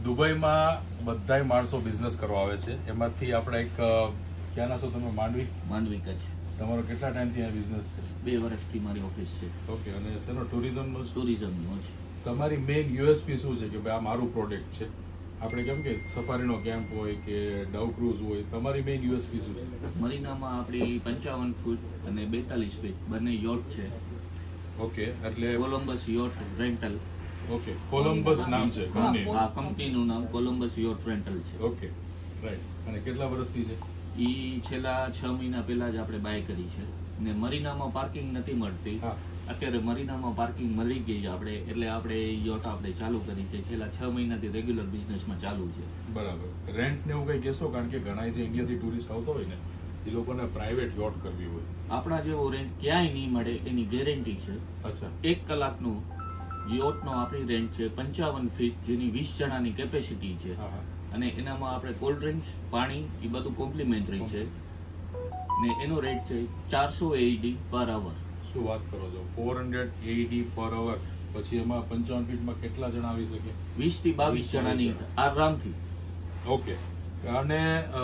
દુબઈમાં બધાય માણસો બિઝનેસ કરવા આવે છે, એમાંથી આપણે એક ક્યાંના છો તમે? માંડવી કચ્છ. તમારો કેટલા ટાઈમથી આ બિઝનેસ છે? 2 વર્ષથી મારી ઓફિસ છે. ઓકે, અને શેનો? ટુરિઝમનો? ટુરિઝમનો જ. તમારી મેઇન યુએસપી શું છે કે ભાઈ આ મારું પ્રોડક્ટ છે? આપણે કેમ કે સફારીનો કેમ્પ હોય કે ડવ ક્રૂઝ હોય, તમારી મેઇન યુએસપી શું છે? મરીનામાં આપણી 55 ફૂટ અને 42 ફીટ બંને યોટ છે. ઓકે, એટલે Columbus yacht rental. Okay, Columbus નામ છે કંપની? આ કંપનીનું નામ કોલંબસ યોટ રેન્ટલ છે. Okay, right. અને કેટલા વર્ષથી છે? ઈ છેલ્લા 6 મહિના પહેલા જ આપણે બાય કરી છે. ને મરીનામાં પાર્કિંગ નથી મળતી. અત્યારે મરીનામાં પાર્કિંગ મળી ગઈ આપણે, એટલે આપણે યોટ આપણે ચાલુ કરી છે. છેલ્લા 6 મહિનાથી રેગ્યુલર બિઝનેસમાં ચાલુ છે. બરાબર. રેન્ટ ને એવું કઈ કહેશો? કારણ કે ઘણા જે ઇન્ડિયાથી ટુરિસ્ટ આવતો હોય ને, એ લોકોને પ્રાઇવેટ યોટ કરવી હોય. આપણા જેવો રેન્ટ ક્યાંય નહીં મળે એની ગેરંટી છે. અચ્છા. 1 કલાકનું યોટનો આપણી રેન્ટ છે 55 ફીટ, જેની 20 જણાની કેપેસિટી છે. અને એનામાં આપણે કોલ્ડ ડ્રિંક્સ, પાણી એ બધું કોમ્પ્લિમેન્ટરી છે. ને એનો રેટ છે 400 AED પર અવર. શું વાત કરો છો? 400 AED પર અવર. પછી એમાં 55 ફીટમાં કેટલા જણા આવી શકે? 20 થી 22 જણાની આરામથી. ઓકે. અને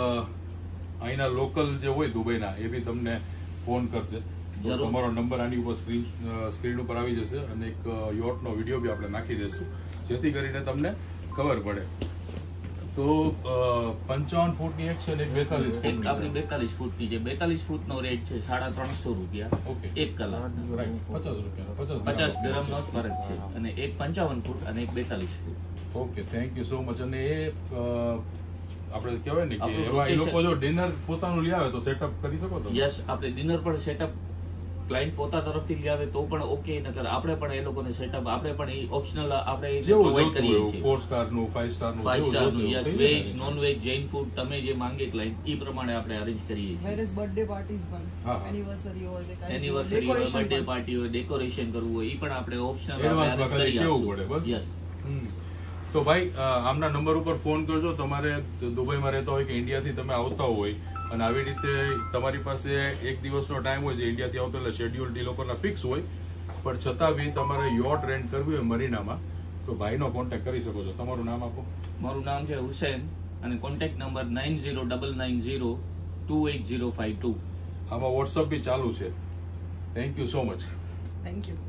અહીંના લોકલ જે હોય દુબઈના, એ બી તમને ફોન કરશે. તમારો નંબર આની ઉપર સ્ક્રીન ઉપર આવી જશે, અને એક યોટનો વિડીયો બી આપણે નાખી દઈશું, જેથી કરીને તમને ખબર પડે. તો 55 ફૂટની એક છે ને 42 ફૂટની. આપણી 42 ફૂટની છે. 42 ફૂટનો રેટ છે 350 રૂપિયા. ઓકે, 1 કલાક. રાઈટ. 50 રૂપિયા, 50 દિરહમનો જ ફરક છે. અને એક 55 ફૂટ અને એક 42 foot. Okay, thank you so much. અને એ આપણે કહેવાય ને કે એવા એ લોકો જો ડિનર પોતાનું લઈ આવે તો સેટઅપ કરી શકો તો? યસ, આપણે ડિનર પણ સેટઅપ ક્લાયન્ટ પોતા તરફથી લઈ આવે તો પણ ઓકે, નકર આપણે પણ એ લોકોને સેટઅપ આપણે પણ એ ઓપ્શનલ આપણે પ્રોવાઇડ કરીએ છીએ. 4 સ્ટારનું, 5 સ્ટારનું, 5 સ્ટારનું. Yes, veg, non veg, Jain food, તમે જે માંગે ક્લાયન્ટ એ પ્રમાણે આપણે અરેન્જ કરીએ છીએ. વેર ઇઝ બર્થડે પાર્ટીઝ પણ, એનિવર્સરી હોય, એનિવર્સરી હોય, બર્થડે પાર્ટી હોય, ડેકોરેશન કરવું હોય, એ પણ આપણે ઓપ્શનલ એડવાન્સમાં કરી કેવું પડે બસ. યસ. તો ભાઈ આમના નંબર ઉપર ફોન કરજો. તમારે દુબઈમાં રહેતા હોય કે ઇન્ડિયાથી તમે આવતા હોય, અને આવી રીતે તમારી પાસે એક દિવસનો ટાઈમ હોય છે, ઇન્ડિયાથી આવતો એટલે શેડ્યુલ એ લોકોના ફિક્સ હોય, પણ છતાં બી તમારે યોટ રેન્ટ કરવી હોય મરીનામાં, તો ભાઈનો કોન્ટેક્ટ કરી શકો છો. તમારું નામ આપો. મારું નામ છે હુસેન, અને કોન્ટેક્ટ નંબર 9099028052. આમાં વોટ્સઅપ બી ચાલુ છે. Thank you so much. Thank you.